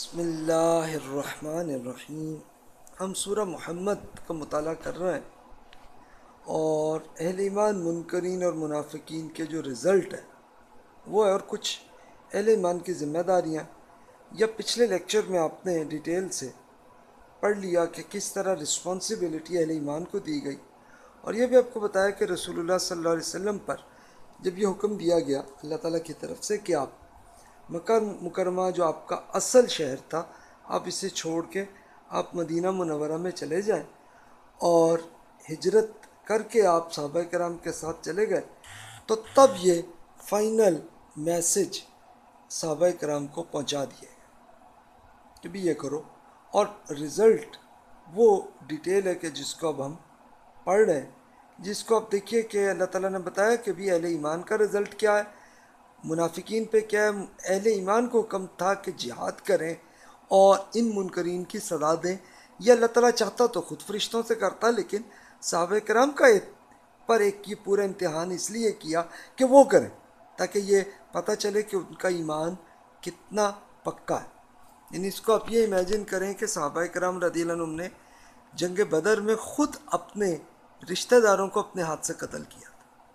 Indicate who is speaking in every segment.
Speaker 1: بسم اللہ الرحمن الرحیم۔ ہم سورہ محمد کا مطالعہ کر رہے ہیں اور اہل ایمان منکرین اور منافقین کے جو رزلٹ ہے وہ ہے، اور کچھ اہل ایمان کی ذمہ داریاں، یا پچھلے لیکچر میں آپ نے ڈیٹیل سے پڑھ لیا کہ کس طرح رسپانسبلٹی اہل ایمان کو دی گئی، اور یہ بھی آپ کو بتایا کہ رسول اللہ صلی اللہ علیہ وسلم پر جب یہ حکم دیا گیا اللہ تعالیٰ کی طرف سے کہ آپ مکہ مکرمہ جو آپ کا اصل شہر تھا آپ اسے چھوڑ کے آپ مدینہ منورہ میں چلے جائیں، اور ہجرت کر کے آپ صحابہ کرام کے ساتھ چلے گئے، تو تب یہ فائنل میسج صحابہ کرام کو پہنچا دیے کہ بھی یہ کرو، اور رزلٹ وہ ڈیٹیل ہے کہ جس کو اب ہم پڑھ رہے ہیں، جس کو اب دیکھیے کہ اللہ تعالیٰ نے بتایا کہ بھی اہل ایمان کا رزلٹ کیا ہے، منافقین پہ کیا ہے۔ اہل ایمان کو حکم تھا کہ جہاد کریں اور ان منکرین کی سزا دیں۔ یہ اللہ تعالیٰ چاہتا تو خود فرشتوں سے کرتا، لیکن صحابہ کرام کا پر ایک یہ پورا امتحان اس لیے کیا کہ وہ کریں تاکہ یہ پتہ چلے کہ ان کا ایمان کتنا پکا ہے۔ یعنی اس کو آپ یہ امیجن کریں کہ صحابہ کرام رضی اللہ عنہم نے جنگ بدر میں خود اپنے رشتہ داروں کو اپنے ہاتھ سے قتل کیا،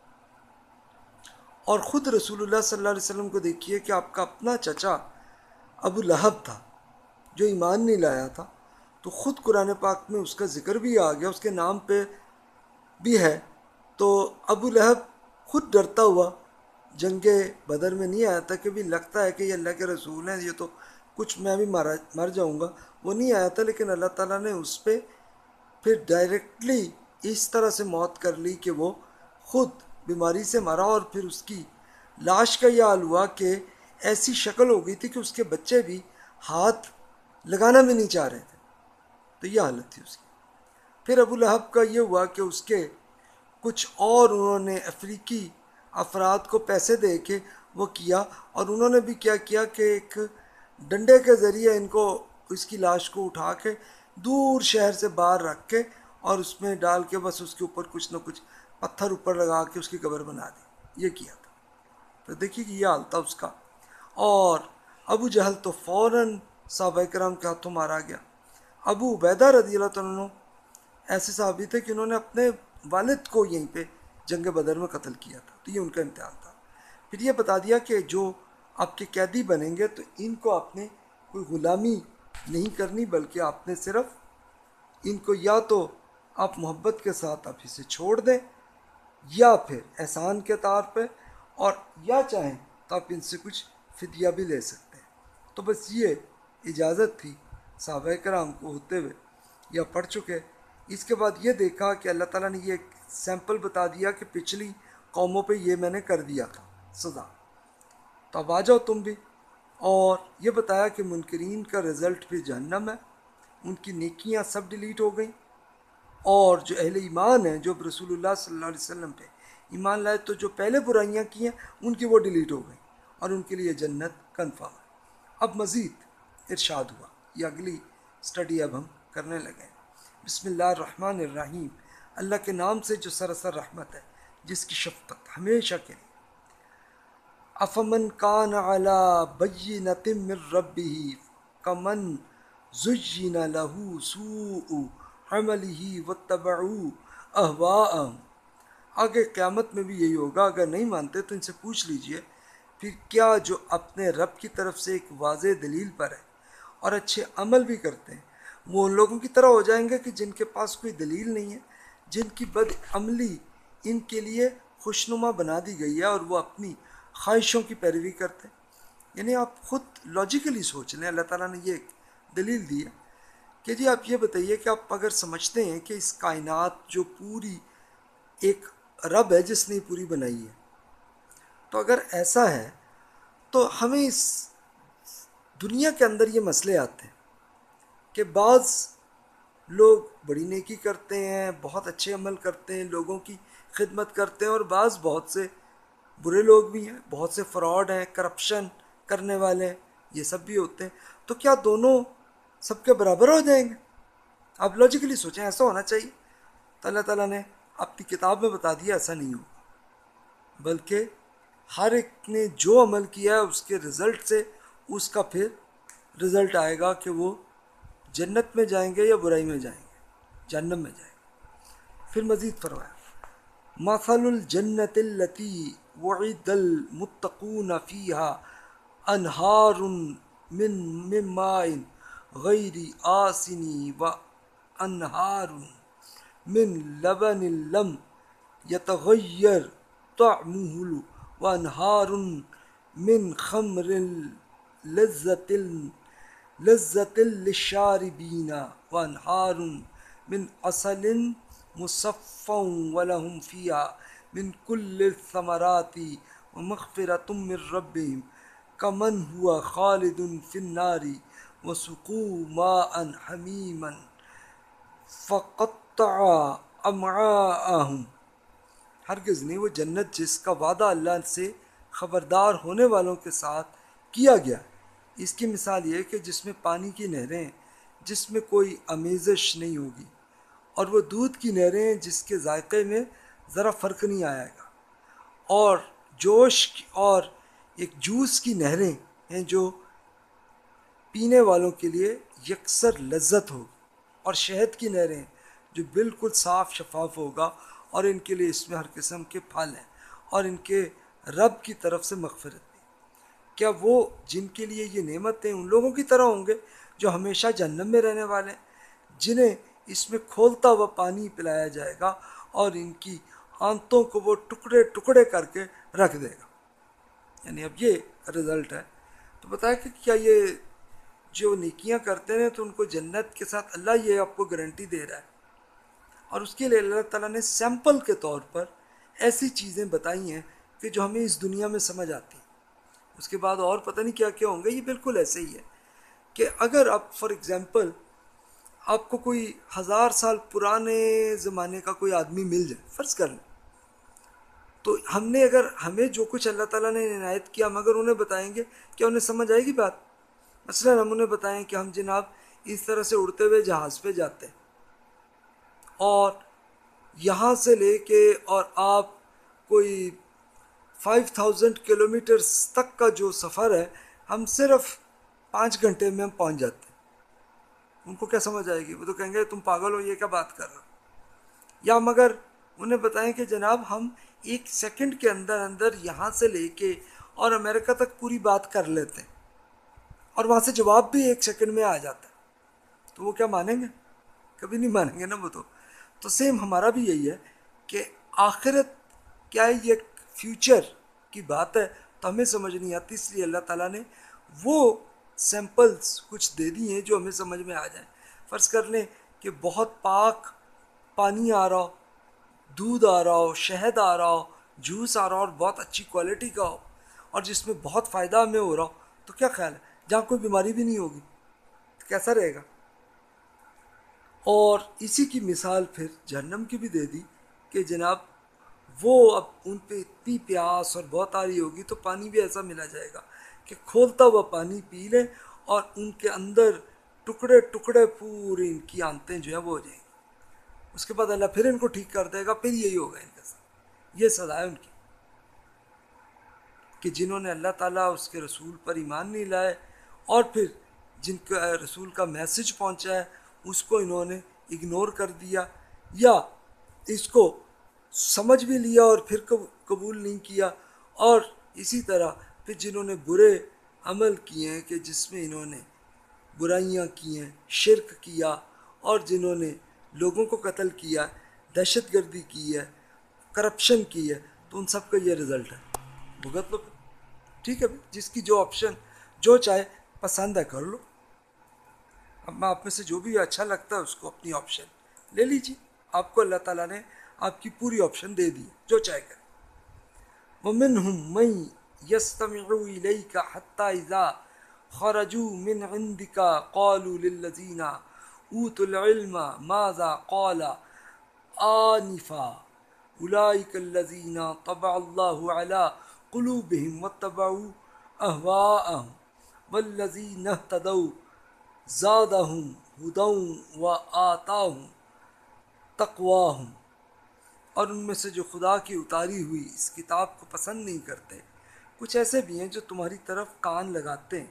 Speaker 1: اور خود رسول اللہ صلی اللہ علیہ وسلم کو دیکھیے کہ آپ کا اپنا چچا ابو لہب تھا جو ایمان نہیں لایا تھا، تو خود قرآن پاک میں اس کا ذکر بھی آ گیا، اس کے نام پہ بھی ہے۔ تو ابو لہب خود ڈرتا ہوا جنگ بدر میں نہیں آیا تھا کہ بھی لگتا ہے کہ یہ اللہ کے رسول ہیں، یہ تو کچھ میں بھی مر جاؤں گا، وہ نہیں آیا تھا، لیکن اللہ تعالیٰ نے اس پہ پھر ڈائریکٹلی اس طرح سے موت کر لی کہ وہ خود بیماری سے مرا، اور پھر اس کی لاش کا یہ حال ہوا کہ ایسی شکل ہو گئی تھی کہ اس کے بچے بھی ہاتھ لگانا بھی نہیں چاہ رہے تھے، تو یہ حالت تھی اس کی۔ پھر ابو لہب کا یہ ہوا کہ اس کے کچھ اور انہوں نے افریقی افراد کو پیسے دے کے وہ کیا، اور انہوں نے بھی کیا کیا کہ ایک ڈنڈے کے ذریعے ان کو اس کی لاش کو اٹھا کے دور شہر سے باہر رکھ کے اور اس میں ڈال کے بس اس کے اوپر کچھ نہ کچھ پتھر اوپر لگا کے اس کی قبر بنا دی، یہ کیا تھا۔ تو دیکھیے کہ یہ حال تھا اس کا، اور ابو جہل تو فوراً صحابہ کرام کے ہاتھوں مارا گیا۔ ابو عبیدہ رضی اللہ عنہ ایسے صحابی تھے کہ انہوں نے اپنے والد کو یہیں پہ جنگ بدر میں قتل کیا تھا، تو یہ ان کا امتحان تھا۔ پھر یہ بتا دیا کہ جو آپ کے قیدی بنیں گے تو ان کو آپ نے کوئی غلامی نہیں کرنی، بلکہ آپ نے صرف ان کو یا تو آپ محبت کے ساتھ آپ اسے چھوڑ دیں، یا پھر احسان کے طور پہ، اور یا چاہیں تو آپ ان سے کچھ فدیہ بھی لے سکتے ہیں۔ تو بس یہ اجازت تھی صحابہ کرام کو ہوتے ہوئے یا پڑھ چکے۔ اس کے بعد یہ دیکھا کہ اللہ تعالیٰ نے یہ سیمپل بتا دیا کہ پچھلی قوموں پہ یہ میں نے کر دیا تھا سزا، تو اب آ جاؤ تم بھی، اور یہ بتایا کہ منکرین کا رزلٹ بھی جہنم ہے، ان کی نیکیاں سب ڈیلیٹ ہو گئیں، اور جو اہل ایمان ہیں جو رسول اللہ صلی اللہ علیہ وسلم پہ ایمان لائے تو جو پہلے برائیاں کی ہیں ان کی وہ ڈیلیٹ ہو گئیں، اور ان کے لیے جنت کنفرم ہے۔ اب مزید ارشاد ہوا، یہ اگلی سٹڈی اب ہم کرنے لگے ہیں۔ بسم اللہ الرحمن الرحیم، اللہ کے نام سے جو سراسر رحمت ہے، جس کی شفقت ہمیشہ کے لیے۔ افمن کان علی بینۃ من ربہ کمن زین لہ سوء عملہ واتبعوا اہواءہم۔ آگے قیامت میں بھی یہی ہوگا، اگر نہیں مانتے تو ان سے پوچھ لیجئے پھر کیا جو اپنے رب کی طرف سے ایک واضح دلیل پر ہے اور اچھے عمل بھی کرتے ہیں، وہ ان لوگوں کی طرح ہو جائیں گے کہ جن کے پاس کوئی دلیل نہیں ہے، جن کی بد عملی ان کے لیے خوشنما بنا دی گئی ہے اور وہ اپنی خواہشوں کی پیروی کرتے ہیں۔ یعنی آپ خود لاجیکلی سوچ لیں، اللہ تعالیٰ نے یہ ایک دلیل دی ہے کہ جی آپ یہ بتائیے کہ آپ اگر سمجھتے ہیں کہ اس کائنات جو پوری ایک رب ہے جس نے پوری بنائی ہے، تو اگر ایسا ہے تو ہمیں اس دنیا کے اندر یہ مسئلے آتے ہیں کہ بعض لوگ بڑی نیکی کرتے ہیں، بہت اچھے عمل کرتے ہیں، لوگوں کی خدمت کرتے ہیں، اور بعض بہت سے برے لوگ بھی ہیں، بہت سے فراڈ ہیں، کرپشن کرنے والے ہیں، یہ سب بھی ہوتے ہیں۔ تو کیا دونوں سب کے برابر ہو جائیں گے؟ آپ لاجیکلی سوچیں، ایسا ہونا چاہیے؟ تو اللہ تعالیٰ نے اپنی کتاب میں بتا دیا ایسا نہیں ہوگا، بلکہ ہر ایک نے جو عمل کیا ہے اس کے رزلٹ سے اس کا پھر رزلٹ آئے گا کہ وہ جنت میں جائیں گے یا برائی میں جائیں گے، جہنم میں جائیں گے۔ پھر مزید فرمایا مثل الجنت التي وعد المتقون فيها انہار من ماء غیر آسن وانہار من لبن لم يتغیر طعمه وانہار من خمر لذة للشاربین وانہار من عسل مصفا ولهم فيها من كل الثمرات ومغفرة من ربهم كمن هو خالد في النار وسقوا ماء حميما فقطع امعاءهم۔ ہرگز نہیں، وہ جنت جس کا وعدہ اللہ سے خبردار ہونے والوں کے ساتھ کیا گیا، اس کی مثال یہ ہے کہ جس میں پانی کی نہریں ہیں جس میں کوئی آمیزش نہیں ہوگی، اور وہ دودھ کی نہریں ہیں جس کے ذائقے میں ذرا فرق نہیں آئے گا، اور اور ایک جوس کی نہریں ہیں جو پینے والوں کے لیے یکسر لذت ہوگی، اور شہد کی نہریں جو بالکل صاف شفاف ہوگا، اور ان کے لیے اس میں ہر قسم کے پھل ہیں، اور ان کے رب کی طرف سے مغفرت بھی۔ کیا وہ جن کے لیے یہ نعمتیں ان لوگوں کی طرح ہوں گے جو ہمیشہ جہنم میں رہنے والے ہیں، جنہیں اس میں کھولتا ہوا پانی پلایا جائے گا اور ان کی آنتوں کو وہ ٹکڑے ٹکڑے کر کے رکھ دے گا؟ یعنی اب یہ رزلٹ ہے۔ تو بتایا کہ کیا یہ جو نیکیاں کرتے ہیں تو ان کو جنت کے ساتھ اللہ یہ آپ کو گارنٹی دے رہا ہے، اور اس کے لیے اللہ تعالیٰ نے سیمپل کے طور پر ایسی چیزیں بتائی ہیں کہ جو ہمیں اس دنیا میں سمجھ آتی ہیں، اس کے بعد اور پتہ نہیں کیا کیا ہوں گے۔ یہ بالکل ایسے ہی ہے کہ اگر آپ فار ایگزامپل آپ کو کوئی 1000 سال پرانے زمانے کا کوئی آدمی مل جائے، فرض کر لیں، تو ہمیں جو کچھ اللہ تعالیٰ نے عنایت کیا ہم اگر انہیں بتائیں گے کیا انہیں سمجھ آئے گی بات؟ مثلا ہم انہیں بتائیں کہ ہم جناب اس طرح سے اڑتے ہوئے جہاز پہ جاتے ہیں، اور یہاں سے لے کے اور آپ کوئی 5000 کلومیٹرز تک کا جو سفر ہے ہم صرف 5 گھنٹے میں ہم پہنچ جاتے ہیں، ان کو کیا سمجھ آئے گی؟ وہ تو کہیں گے تم پاگل ہو، یہ کیا بات کر رہے ہو؟ یا ہم اگر انہیں بتائیں کہ جناب ہم 1 سیکنڈ کے اندر اندر یہاں سے لے کے اور امریکہ تک پوری بات کر لیتے ہیں، اور وہاں سے جواب بھی 1 سیکنڈ میں آ جاتا ہے، تو وہ کیا مانیں گے؟ کبھی نہیں مانیں گے نا وہ تو سیم ہمارا بھی یہی ہے کہ آخرت کیا ہے، یہ فیوچر کی بات ہے تو ہمیں سمجھ نہیں آتی، اس لیے اللہ تعالیٰ نے وہ سیمپلز کچھ دے دی ہیں جو ہمیں سمجھ میں آ جائیں۔ فرض کر لیں کہ بہت پاک پانی آ رہا ہو، دودھ آ رہا ہو، شہد آ رہا ہو، جوس آ رہا ہو، اور بہت اچھی کوالٹی کا ہو، اور جس میں بہت فائدہ ہمیں ہو رہا ہو، تو کیا خیال ہے جہاں کوئی بیماری بھی نہیں ہوگی تو کیسا رہے گا؟ اور اسی کی مثال پھر جہنم کی بھی دے دی کہ جناب وہ اب ان پہ اتنی پیاس اور بہت آ رہی ہوگی تو پانی بھی ایسا ملا جائے گا کہ کھولتا ہوا پانی پی لیں، اور ان کے اندر ٹکڑے ٹکڑے پوری ان کی آنتیں جو ہیں وہ ہو جائیں گی۔ اس کے بعد اللہ پھر ان کو ٹھیک کر دے گا، پھر یہی ہوگا ان کے ساتھ۔ یہ سزا ہے ان کی کہ جنہوں نے اللہ تعالیٰ اس کے رسول پر ایمان نہیں لائے، اور پھر جن کا رسول کا میسج پہنچا ہے اس کو انہوں نے اگنور کر دیا، یا اس کو سمجھ بھی لیا اور پھر قبول نہیں کیا، اور اسی طرح پھر جنہوں نے برے عمل کیے ہیں کہ جس میں انہوں نے برائیاں کی ہیں، شرک کیا، اور جنہوں نے لوگوں کو قتل کیا، دہشت گردی کی ہے، کرپشن کی ہے، تو ان سب کا یہ رزلٹ ہے، بھگت لو۔ ٹھیک ہے، جس کی جو آپشن جو چاہے پسند ہے کر لو، اب آپ میں سے جو بھی اچھا لگتا ہے اس کو اپنی آپشن لے لیجیے، آپ کو اللہ تعالیٰ نے آپ کی پوری آپشن دے دی، جو چاہے کرے۔ وَمِنْهُمْ مَنْ يَسْتَمِعُ إِلَيْكَ حَتَّى إِذَا خَرَجُوا مِنْ عِنْدِكَ قَالُوا لِلَّذِينَ أُوتُوا الْعِلْمَ مَاذَا قَالَ آنِفًا أُولَئِكَ الَّذِينَ طَبَعَ اللَّهُ عَلَى قُلُوبِهِمْ وَاتَّبَعُوا أَهْوَاءَهُمْ وَالَّذِينَ اهْتَدَوْا زَادَهُمْ هُدًى وَآتَاهُمْ تَقْوَاهُمْ۔ اور ان میں سے جو خدا کی اتاری ہوئی اس کتاب کو پسند نہیں کرتے، کچھ ایسے بھی ہیں جو تمہاری طرف کان لگاتے ہیں،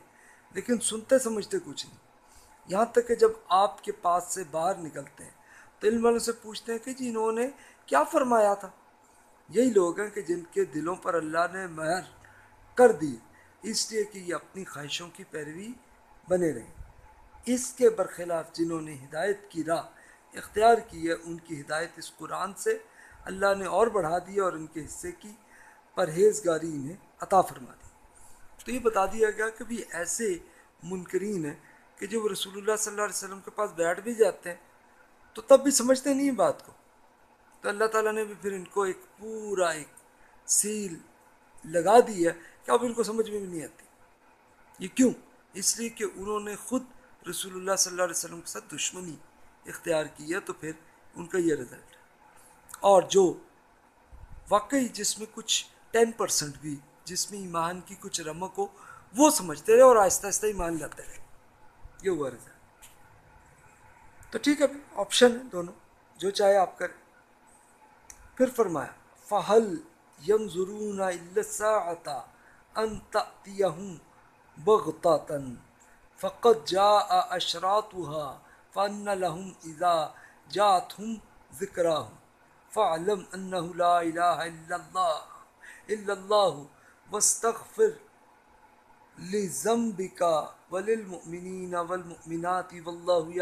Speaker 1: لیکن سنتے سمجھتے کچھ نہیں. یہاں تک کہ جب آپ کے پاس سے باہر نکلتے ہیں تو علم والوں سے پوچھتے ہیں کہ جی انہوں نے کیا فرمایا تھا. یہی لوگ ہیں کہ جن کے دلوں پر اللہ نے مہر کر دی اس لیے کہ یہ اپنی خواہشوں کی پیروی بنے رہیں. اس کے برخلاف جنہوں نے ہدایت کی راہ اختیار کی ہے ان کی ہدایت اس قرآن سے اللہ نے اور بڑھا دی اور ان کے حصے کی پرہیزگاری انہیں عطا فرما دی. تو یہ بتا دیا گیا کہ بھی ایسے منکرین ہیں کہ جو وہ رسول اللہ صلی اللہ علیہ وسلم کے پاس بیٹھ بھی جاتے ہیں تو تب بھی سمجھتے نہیں بات کو. تو اللہ تعالیٰ نے بھی پھر ان کو ایک پورا ایک سیل لگا دی ہے کہ اب ان کو سمجھ میں بھی نہیں آتی. یہ کیوں؟ اس لیے کہ انہوں نے خود رسول اللہ صلی اللہ علیہ وسلم کے ساتھ دشمنی اختیار کی ہے. تو پھر ان کا یہ رزلٹ ہے. اور جو واقعی جس میں کچھ 10% بھی جس میں ایمان کی کچھ رمق ہو وہ سمجھتے رہے اور آہستہ آہستہ ایمان لاتے رہے. یہ ہوا رزلٹ. تو ٹھیک ہے آپشن ہے دونوں جو چاہے آپ کریں. پھر فرمایا فَهَلْ يَنْظُرُونَ إِلَّا السَّاعَةَ أَن تَأْتِيَهُمْ بَغْتَةً فَقَدْ جَاءَ أَشْرَاطُهَا فَأَنَّ لَهُمْ إِذَا جَاءَتْهُمْ ذِكْرَاهُمْ فَاعْلَمْ أَنَّهُ لَا إِلَهَ إِلَّا اللَّهُ وَاسْتَغْفِرْ لِذَنبِكَ وَلِلْمُؤْمِنِينَ وَالْمُؤْمِنَاتِ وَاللَّهُ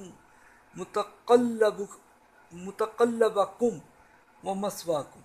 Speaker 1: يَعْلَمُ متقلبکم ومثواکم.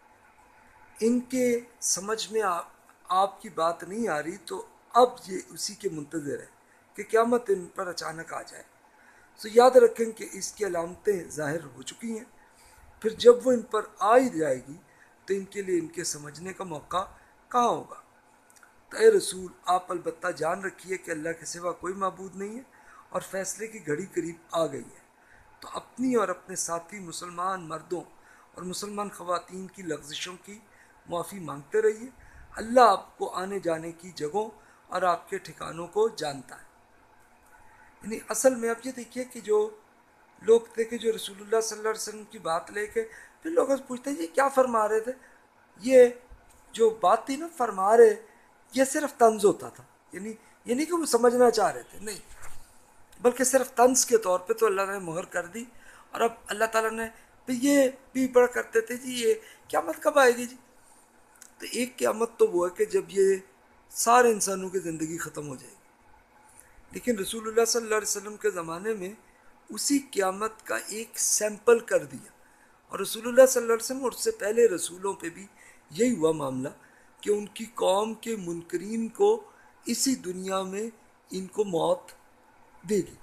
Speaker 1: ان کے سمجھ میں آپ کی بات نہیں آ رہی تو اب یہ اسی کے منتظر ہے کہ قیامت ان پر اچانک آ جائے. تو یاد رکھیں کہ اس کی علامتیں ظاہر ہو چکی ہیں. پھر جب وہ ان پر آ ہی جائے گی تو ان کے لیے ان کے سمجھنے کا موقع کہاں ہوگا. تو اے رسول آپ البتہ جان رکھیے کہ اللہ کے سوا کوئی معبود نہیں ہے اور فیصلے کی گھڑی قریب آ گئی ہے. تو اپنی اور اپنے ساتھی مسلمان مردوں اور مسلمان خواتین کی لغزشوں کی معافی مانگتے رہیے. اللہ آپ کو آنے جانے کی جگہوں اور آپ کے ٹھکانوں کو جانتا ہے. یعنی اصل میں آپ یہ دیکھیے کہ جو لوگ تھے کہ جو رسول اللہ صلی اللہ علیہ وسلم کی بات لے کے پھر لوگ پوچھتے ہیں یہ کیا فرما رہے تھے. یہ جو بات تھی نا فرما رہے یہ صرف طنز ہوتا تھا. یعنی یہ نہیں کہ وہ سمجھنا چاہ رہے تھے نہیں بلکہ صرف طنز کے طور پہ تو اللہ نے مہر کر دی. اور اب اللہ تعالیٰ نے یہ بھی بڑا کرتے تھے جی یہ قیامت کب آئے گی جی. تو ایک قیامت تو وہ ہے کہ جب یہ سارے انسانوں کی زندگی ختم ہو جائے گی. لیکن رسول اللہ صلی اللہ علیہ وسلم کے زمانے میں اسی قیامت کا ایک سیمپل کر دیا. اور رسول اللہ صلی اللہ علیہ وسلم اور اس سے پہلے رسولوں پہ بھی یہی ہوا معاملہ کہ ان کی قوم کے منکرین کو اسی دنیا میں ان کو موت دے گی.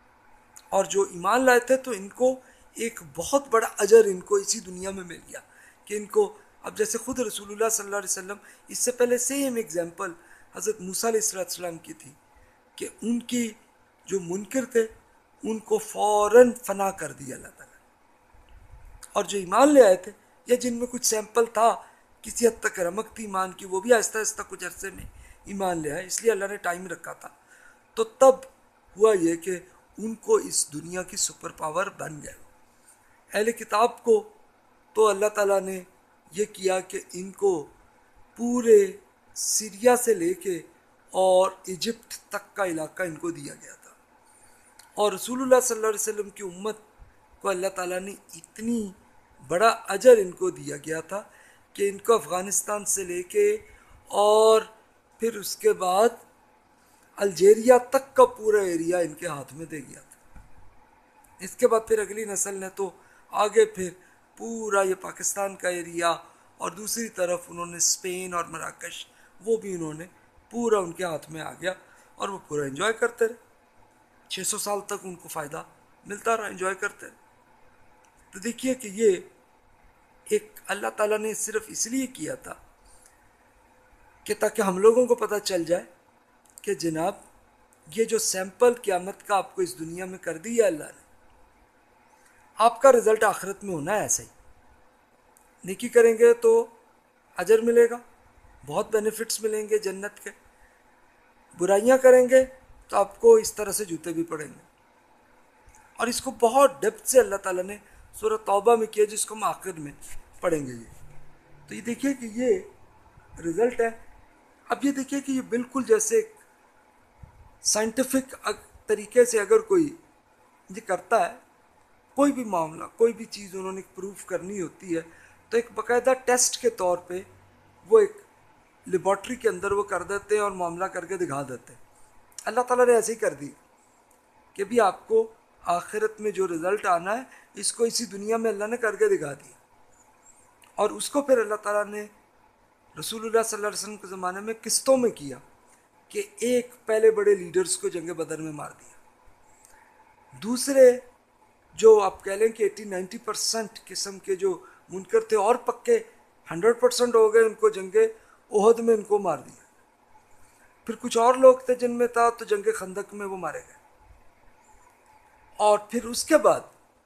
Speaker 1: اور جو ایمان لائے تھے تو ان کو ایک بہت بڑا اجر ان کو اسی دنیا میں مل گیا کہ ان کو اب جیسے خود رسول اللہ صلی اللہ علیہ وسلم اس سے پہلے سیم ایگزامپل حضرت موسیٰ علیہ السلام کی تھی کہ ان کی جو منکر تھے ان کو فوراً فنا کر دیا اللہ تعالیٰ. اور جو ایمان لے آئے تھے یا جن میں کچھ سیمپل تھا کسی حد تک رمق تھی ایمان کی وہ بھی آہستہ آہستہ کچھ عرصے میں ایمان لے آئے. اس لیے اللہ نے ٹائم رکھا تھا. تو تب ہوا یہ کہ ان کو اس دنیا کی سپر پاور بن گئے. اہل کتاب کو تو اللہ تعالیٰ نے یہ کیا کہ ان کو پورے سیریا سے لے کے اور ایجپٹ تک کا علاقہ ان کو دیا گیا تھا. اور رسول اللہ صلی اللہ علیہ وسلم کی امت کو اللہ تعالیٰ نے اتنی بڑا اجر ان کو دیا گیا تھا کہ ان کو افغانستان سے لے کے اور پھر اس کے بعد الجیریا تک کا پورا ایریا ان کے ہاتھ میں دے گیا تھا. اس کے بعد پھر اگلی نسل نے تو آگے پھر پورا یہ پاکستان کا ایریا اور دوسری طرف انہوں نے اسپین اور مراکش وہ بھی انہوں نے پورا ان کے ہاتھ میں آ گیا اور وہ پورا انجوائے کرتے رہے. 600 سال تک ان کو فائدہ ملتا رہا انجوائے کرتے رہے. تو دیکھیے کہ یہ ایک اللہ تعالیٰ نے صرف اس لیے کیا تھا کہ تاکہ ہم لوگوں کو پتہ چل جائے کہ جناب یہ جو سیمپل قیامت کا آپ کو اس دنیا میں کر دیا اللہ نے آپ کا رزلٹ آخرت میں ہونا ہے ایسا ہی. نیکی کریں گے تو اجر ملے گا بہت بینیفٹس ملیں گے جنت کے. برائیاں کریں گے تو آپ کو اس طرح سے جوتے بھی پڑیں گے. اور اس کو بہت ڈیپتھ سے اللہ تعالیٰ نے سورہ توبہ میں کیا جس کو ہم آخر میں پڑھیں گے. تو یہ دیکھیے کہ یہ رزلٹ ہے. اب یہ دیکھیے کہ یہ بالکل جیسے سائنٹیفک طریقے سے اگر کوئی یہ کرتا ہے، کوئی بھی معاملہ، کوئی بھی چیز انہوں نے پروف کرنی ہوتی ہے، تو ایک باقاعدہ ٹیسٹ کے طور پہ وہ ایک لیبارٹری کے اندر وہ کر دیتے ہیں اور معاملہ کر کے دکھا دیتے ہیں۔ اللہ تعالیٰ نے ایسے ہی کر دی کہ بھی آپ کو آخرت میں جو رزلٹ آنا ہے اس کو اسی دنیا میں اللہ نے کر کے دکھا دیا، اور اس کو پھر اللہ تعالیٰ نے رسول اللہ صلی اللہ علیہ وسلم کے زمانے میں قسطوں میں کیا کہ ایک پہلے بڑے لیڈرز کو جنگ بدر میں مار دیا، دوسرے جو آپ کہہ لیں کہ 80-90% قسم کے جو منکر تھے اور پکے 100% ہو گئے، ان کو جنگ احد میں ان کو مار دیا، پھر کچھ اور لوگ تھے جن میں تھا تو جنگ خندق میں وہ مارے گئے، اور پھر اس کے بعد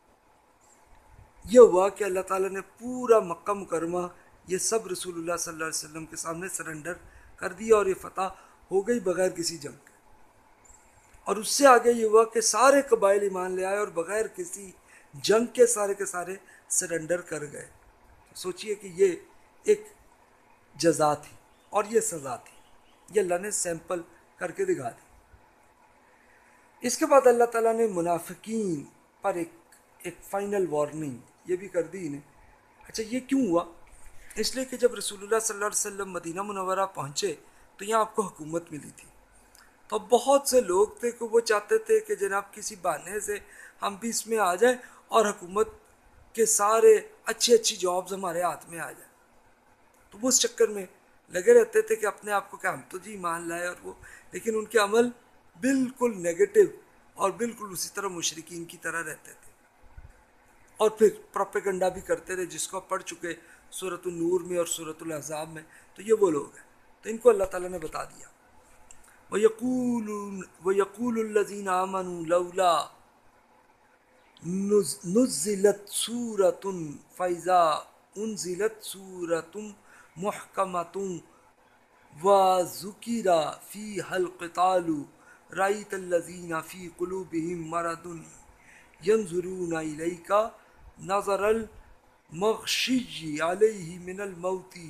Speaker 1: یہ ہوا کہ اللہ تعالیٰ نے پورا مکہ مکرمہ یہ سب رسول اللہ صلی اللہ علیہ وسلم کے سامنے سرنڈر کر دیا، اور یہ فتح ہو گئی بغیر کسی جنگ کے۔ اور اس سے آگے یہ ہوا کہ سارے قبائل ایمان لے آئے اور بغیر کسی جنگ کے سارے سرنڈر کر گئے۔ سوچئے کہ یہ ایک جزا تھی اور یہ سزا تھی، یہ اللہ نے سیمپل کر کے دکھا دی۔ اس کے بعد اللہ تعالیٰ نے منافقین پر ایک فائنل وارننگ یہ بھی کر دی انہیں۔ اچھا یہ کیوں ہوا؟ اس لیے کہ جب رسول اللہ صلی اللہ علیہ وسلم مدینہ منورہ پہنچے تو یہاں آپ کو حکومت ملی تھی، تو بہت سے لوگ تھے کہ وہ چاہتے تھے کہ جناب کسی بہانے سے ہم بھی اس میں آ جائیں اور حکومت کے سارے اچھی جابز ہمارے ہاتھ میں آ جائیں، تو وہ اس چکر میں لگے رہتے تھے کہ اپنے آپ کو کہ ہم تو جی ایمان لائے، اور وہ لیکن ان کے عمل بالکل نیگیٹو اور بالکل اسی طرح مشرکین کی طرح رہتے تھے، اور پھر پروپیگنڈا بھی کرتے رہے جس کو پڑھ چکے سورۃ النور میں اور سورۃ الاحزاب میں۔ تو یہ وہ لوگ ہیں، تو ان کو اللہ تعالیٰ نے بتا دیا، وَيَقُولُ الَّذِينَ آمَنُوا لَوْلَا نُزِّلَتْ سُورَةٌ فَإِذَا أُنزِلَتْ سُورَةٌ مُحْكَمَةٌ وَذُكِرَ فِيهَا الْقِتَالُ رَأَيْتَ الَّذِينَ فِي قُلُوبِهِم مَّرَضٌ يَنظُرُونَ إِلَيْكَ نَظَرَ الْمَغْشِيِّ عَلَيْهِ مِنَ الْمَوْتِ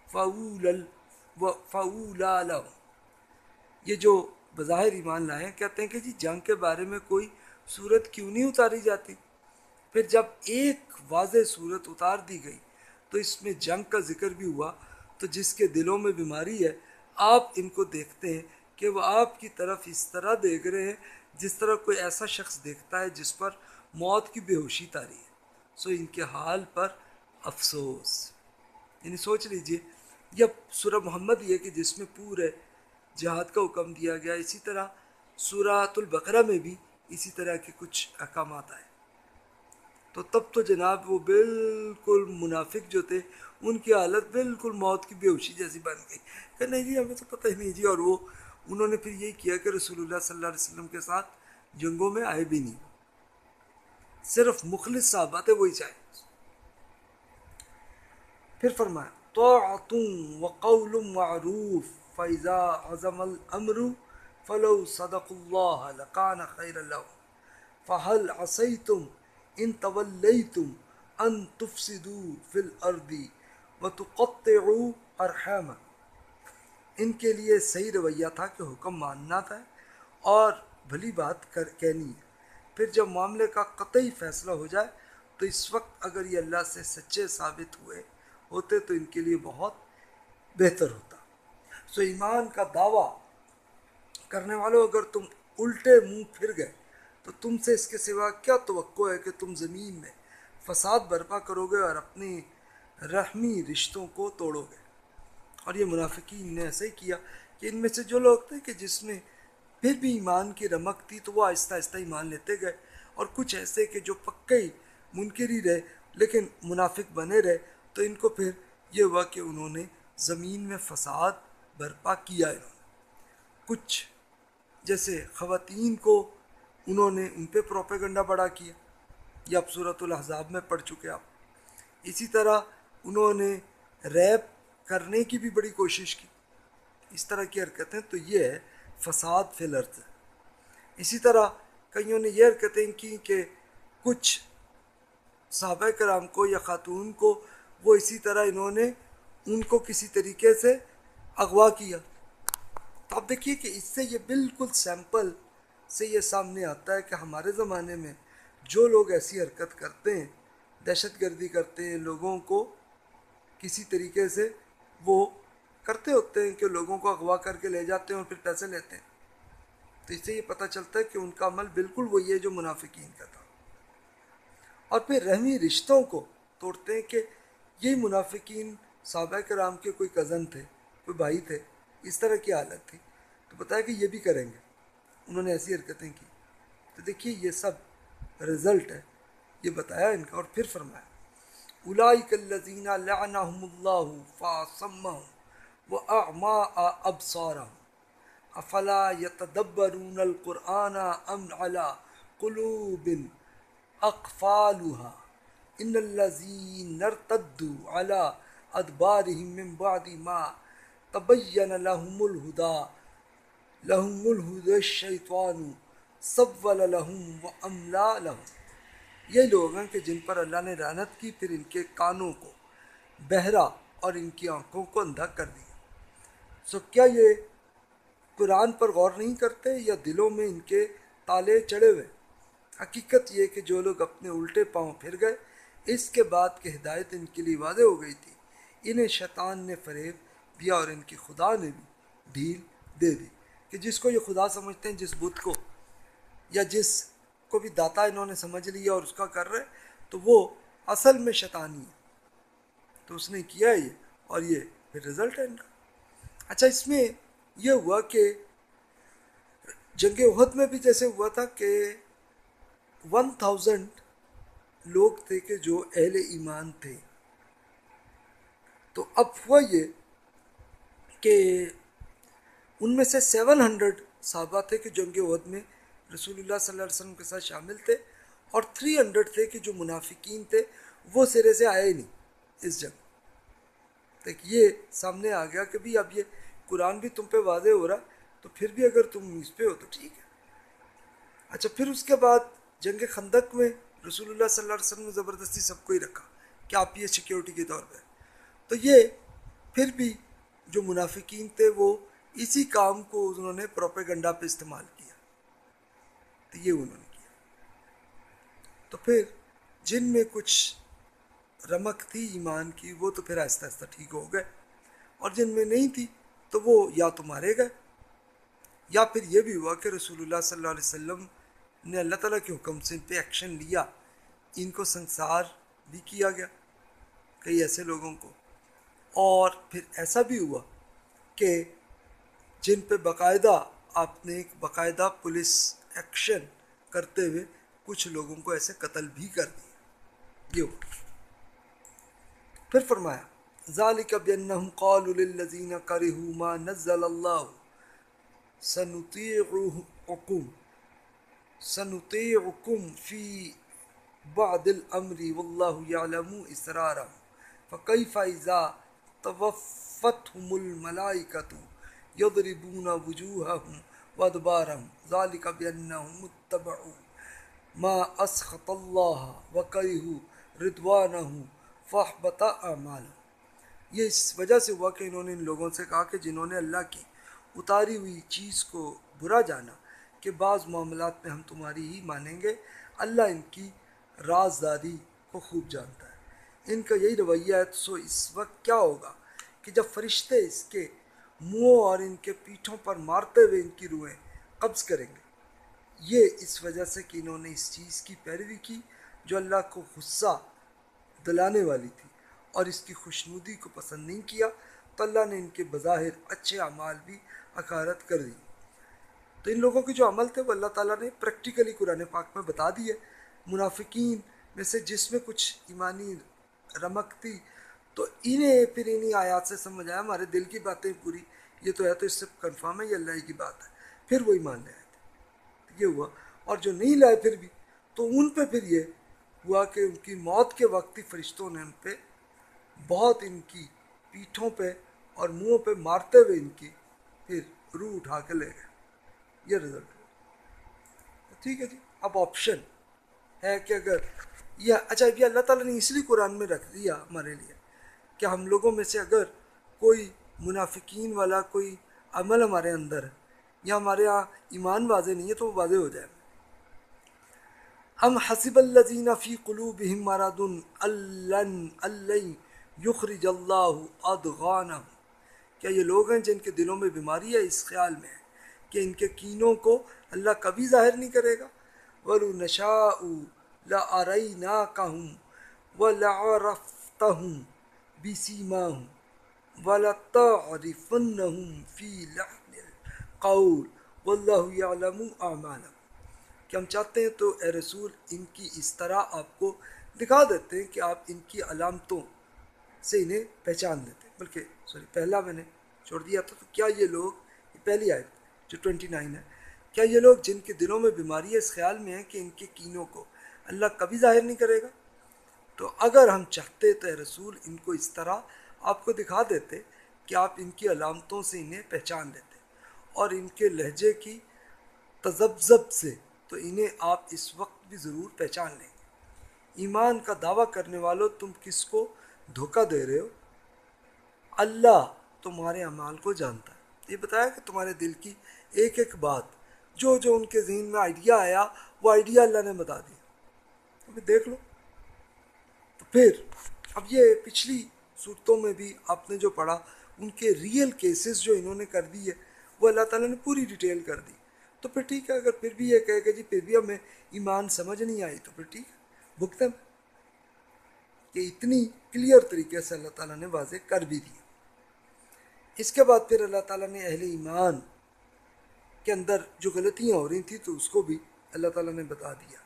Speaker 1: فَأُولَىٰ لَهُمْ۔ یہ جو بظاہر ایمان لائے ہیں کہتے ہیں کہ جی جنگ کے بارے میں کوئی صورت کیوں نہیں اتاری جاتی؟ پھر جب ایک واضح صورت اتار دی گئی تو اس میں جنگ کا ذکر بھی ہوا، تو جس کے دلوں میں بیماری ہے آپ ان کو دیکھتے ہیں کہ وہ آپ کی طرف اس طرح دیکھ رہے ہیں جس طرح کوئی ایسا شخص دیکھتا ہے جس پر موت کی بے ہوشی طاری ہے، سو ان کے حال پر افسوس۔ یعنی سوچ لیجئے یہ سورہ محمد یہ کہ جس میں پورے جہاد کا حکم دیا گیا، اسی طرح سورۃ البقرہ میں بھی اسی طرح کے کچھ احکامات آئے، تو تب تو جناب وہ بالکل منافق جو تھے ان کی حالت بالکل موت کی بے ہوشی جیسی بن گئی کہ نہیں جی ہمیں تو پتہ ہی نہیں جی، اور وہ انہوں نے پھر یہی کیا کہ رسول اللہ صلی اللہ علیہ وسلم کے ساتھ جنگوں میں آئے بھی نہیں، صرف مخلص صحابہ تھے وہی چاہے۔ پھر فرمایا طاعۃ وقول معروف فَإِذَا عَزَمَ الْأَمْرُ فَلَوْ صَدَقُوا اللَّهَ لَكَانَ خَيْرًا لَهُمْ فَهَلْ عَصَيْتُمْ إِن تَوَلَّيْتُمْ أَن تُفْسِدُوا فِي الْأَرْضِ وَتُقَطِّعُوا أَرْحَامَكُمْ۔ ان کے لیے صحیح رویہ تھا کہ حکم ماننا تھا اور بھلی بات کہنی ہے، پھر جب معاملے کا قطعی فیصلہ ہو جائے تو اس وقت اگر یہ اللہ سے سچے ثابت ہوتے تو ان کے لیے بہت بہتر ہوتا۔ سو ایمان کا دعویٰ کرنے والوں اگر تم الٹے منہ پھر گئے تو تم سے اس کے سوا کیا توقع ہے کہ تم زمین میں فساد برپا کرو گے اور اپنی رحمی رشتوں کو توڑو گے۔ اور یہ منافقین نے ایسے ہی کیا کہ ان میں سے جو لوگ تھے کہ جس میں پھر بھی ایمان کی رمق تھی تو وہ آہستہ آہستہ ایمان لیتے گئے، اور کچھ ایسے کہ جو پکے ہی منکر ہی رہے لیکن منافق بنے رہے، تو ان کو پھر یہ ہوا کہ انہوں نے زمین میں فساد برپا کیا۔ انہوں نے کچھ جیسے خواتین کو انہوں نے ان پہ پروپیگنڈا بڑا کیا، یہ آپ سورۃ الاحزاب میں پڑھ چکے آپ۔ اسی طرح انہوں نے ریپ کرنے کی بھی بڑی کوشش کی، اس طرح کی حرکتیں، تو یہ ہے فساد فی الارض۔ اسی طرح کئیوں نے یہ حرکتیں کی کہ کچھ صحابہ کرام کو یا خاتون کو وہ اسی طرح انہوں نے ان کو کسی طریقے سے اغوا کیا تو آپ دیکھیے کہ اس سے یہ بالکل سیمپل سے یہ سامنے آتا ہے کہ ہمارے زمانے میں جو لوگ ایسی حرکت کرتے ہیں، دہشت گردی کرتے ہیں، لوگوں کو کسی طریقے سے وہ کرتے ہوتے ہیں کہ لوگوں کو اغوا کر کے لے جاتے ہیں اور پھر پیسے لیتے ہیں، تو اس سے یہ پتہ چلتا ہے کہ ان کا عمل بالکل وہی ہے جو منافقین کا تھا۔ اور پھر رحمی رشتوں کو توڑتے ہیں کہ یہی منافقین صحابہ کرام کے کوئی کزن تھے، کوئی بھائی تھے، اس طرح کی حالت تھی، تو بتایا کہ یہ بھی کریں گے، انہوں نے ایسی حرکتیں کی۔ تو دیکھیے یہ سب رزلٹ ہے، یہ بتایا ان کا، اور پھر فرمایا اولئک الذین لعنہم اللہ فاصمهم واعمی ابصارهم افلا یتدبرون القرآن ام علی قلوب اقفالها ان الذین ارتدوا علی ادبارهم من بعد ما تبین لهم الہدى الشیطان سول لهم واملا لهم۔ یہ لوگ ہیں کہ جن پر اللہ نے لعنت کی، پھر ان کے کانوں کو بہرا اور ان کی آنکھوں کو اندھا کر دیا۔ سو کیا یہ قرآن پر غور نہیں کرتے یا دلوں میں ان کے تالے چڑھے ہوئے؟ حقیقت یہ کہ جو لوگ اپنے الٹے پاؤں پھر گئے اس کے بعد کہ ہدایت ان کے لیے واضح ہو گئی تھی، انہیں شیطان نے فریب دیا اور ان کی خدا نے بھی ڈھیل دے دی، کہ جس کو یہ خدا سمجھتے ہیں، جس بت کو یا جس کو بھی داتا انہوں نے سمجھ لیا اور اس کا کر رہے، تو وہ اصل میں شیطانی ہے۔ تو اس نے کیا یہ، اور یہ پھر رزلٹ ہے ان کا۔ اچھا، اس میں یہ ہوا کہ جنگ احد میں بھی جیسے ہوا تھا کہ 1000 لوگ تھے کہ جو اہل ایمان تھے، تو اب ہوا یہ کہ ان میں سے 700 صحابہ تھے کہ جنگ احد میں رسول اللہ صلی اللہ علیہ وسلم کے ساتھ شامل تھے، اور 300 تھے کہ جو منافقین تھے وہ سرے سے آئے نہیں اس جنگ۔ تک یہ سامنے آ گیا کہ بھی اب یہ قرآن بھی تم پہ واضح ہو رہا، تو پھر بھی اگر تم اس پہ ہو تو ٹھیک ہے۔ اچھا، پھر اس کے بعد جنگ خندق میں رسول اللہ صلی اللہ علیہ وسلم نے زبردستی سب کو ہی رکھا کہ آپ یہ سیکیورٹی کے طور پہ، تو یہ پھر بھی جو منافقین تھے وہ اسی کام کو انہوں نے پروپیگنڈا پہ استعمال کیا، تو یہ انہوں نے کیا۔ تو پھر جن میں کچھ رمق تھی ایمان کی وہ تو پھر آہستہ آہستہ ٹھیک ہو گئے، اور جن میں نہیں تھی تو وہ یا تو مارے گئے، یا پھر یہ بھی ہوا کہ رسول اللہ صلی اللہ علیہ وسلم نے اللہ تعالیٰ کے حکم سے ان پہ ایکشن لیا، ان کو سنسار بھی کیا گیا کئی ایسے لوگوں کو۔ اور پھر ایسا بھی ہوا کہ جن پہ باقاعدہ آپ نے ایک باقاعدہ پولیس ایکشن کرتے ہوئے کچھ لوگوں کو ایسے قتل بھی کر دیا، یہ ہوا۔ پھر فرمایا ذالک بانہم قالوا للذین کرہوا ما نزل اللہ سنطیعکم فی بعض الامر واللہ یعلم اسرارہم فکیف اذا توفتہم الملائکۃ یضربون وجوہہم وادبارہم ذالک بانہم اتبعوا ما اسخط اللہ وکرہوا رضوانہ فاحبط اعمالہم۔ یہ اس وجہ سے ہوا کہ انہوں نے ان لوگوں سے کہا کہ جنہوں نے اللہ کی اتاری ہوئی چیز کو برا جانا کہ بعض معاملات میں ہم تمہاری ہی مانیں گے، اللہ ان کی رازداری کو خوب جانتا ہے۔ ان کا یہی رویہ ہے، سو اس وقت کیا ہوگا کہ جب فرشتے اس کے منہوں اور ان کے پیٹھوں پر مارتے ہوئے ان کی روحیں قبض کریں گے، یہ اس وجہ سے کہ انہوں نے اس چیز کی پیروی کی جو اللہ کو غصہ دلانے والی تھی اور اس کی خوشنودی کو پسند نہیں کیا، تو اللہ نے ان کے بظاہر اچھے اعمال بھی حقارت کر دی۔ تو ان لوگوں کے جو عمل تھے وہ اللہ تعالیٰ نے پریکٹیکلی قرآن پاک میں بتا دیے۔ منافقین میں سے جس میں کچھ ایمانی رمق تھی تو انہیں پھر انہی آیات سے سمجھ آیا ہمارے دل کی باتیں پوری، یہ تو ہے تو اس سے کنفرم ہے یہ اللہ کی بات ہے، پھر وہ ایمان لے آئے تھے، یہ ہوا۔ اور جو نہیں لائے پھر بھی، تو ان پہ پھر یہ ہوا کہ ان کی موت کے وقت ہی فرشتوں نے ان پہ بہت ان کی پیٹھوں پہ اور منہوں پہ مارتے ہوئے ان کی پھر روح اٹھا کے لے گئے، یہ رزلٹ ہوا۔ ٹھیک ہے جی، اب آپشن ہے کہ اگر یہ اچھا یہ اللہ تعالیٰ نے اس لیے قرآن میں رکھ دیا ہمارے لیے کہ ہم لوگوں میں سے اگر کوئی منافقین والا کوئی عمل ہمارے اندر ہے یا ہمارے یہاں ایمان واضح نہیں ہے تو وہ واضح ہو جائے. ام حسب الذین فی قلوبہم مرض ان یخرج اللہ اضغانہم، کیا یہ لوگ ہیں جن کے دلوں میں بیماری ہے اس خیال میں ہے کہ ان کے کینوں کو اللہ کبھی ظاہر نہیں کرے گا. وَلَوْ نَشَاءُ لَأَرَيْنَاكَهُمْ وَلَعَرَفْتَهُمْ بِسِيمَاهُمْ وَلَتَعْرِفُنَّهُمْ فِي لَحْنِ الْقَوْلِ وَاللَّهُ يَعْلَمُ أَعْمَالَكُمْ. کہ ہم چاہتے ہیں تو اے رسول ان کی اس طرح آپ کو دکھا دیتے ہیں کہ آپ ان کی علامتوں سے انہیں پہچان لیتے ہیں. بلکہ پہلا میں نے چھوڑ دیا تھا. تو کیا یہ لوگ، یہ پہلی آیت جو 29 ہے، کیا یہ لوگ جن کے دلوں میں بیماری ہے اس خیال میں ہے کہ ان کے کینوں کو اللہ کبھی ظاہر نہیں کرے گا؟ تو اگر ہم چاہتے تو اے رسول ان کو اس طرح آپ کو دکھا دیتے کہ آپ ان کی علامتوں سے انہیں پہچان لیتے، اور ان کے لہجے کی تذبذب سے تو انہیں آپ اس وقت بھی ضرور پہچان لیں گے. ایمان کا دعویٰ کرنے والوں، تم کس کو دھوکہ دے رہے ہو؟ اللہ تمہارے اعمال کو جانتا ہے. یہ بتایا کہ تمہارے دل کی ایک ایک بات، جو ان کے ذہن میں آئیڈیا آیا وہ آئیڈیا اللہ نے بتا دیا. ابھی دیکھ لو. تو پھر اب یہ پچھلی صورتوں میں بھی آپ نے جو پڑھا ان کے ریئل کیسز جو انہوں نے کر دیے وہ اللہ تعالیٰ نے پوری ڈیٹیل کر دی. تو پھر ٹھیک ہے، اگر پھر بھی یہ کہے کہ جی پھر بھی ہمیں ایمان سمجھ نہیں آئی تو پھر ٹھیک ہے، بھگتیں کہ اتنی کلیئر طریقے سے اللہ تعالیٰ نے واضح کر بھی دی. اس کے بعد پھر اللہ تعالیٰ نے اہل ایمان کے اندر جو غلطیاں ہو رہی تھیں تو اس کو بھی اللہ تعالیٰ نے بتا دیا.